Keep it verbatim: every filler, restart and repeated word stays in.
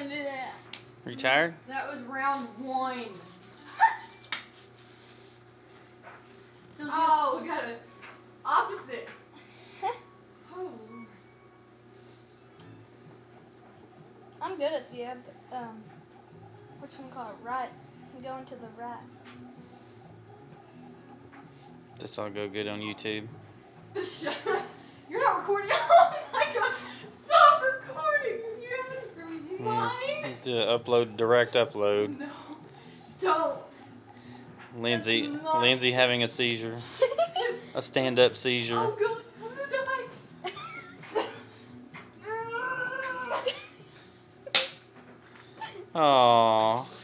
want to do that. Are you tired? That was round one. Oh, we got an opposite. Oh. I'm good at the um, what you call it, right? I'm going to the right. This all go good on YouTube. You're not recording. Oh my god! Stop recording! You're lying. Mm, to upload, direct upload. No, don't. Lindsay, not... Lindsay having a seizure, a stand-up seizure. Oh god, I'm gonna die. Aww.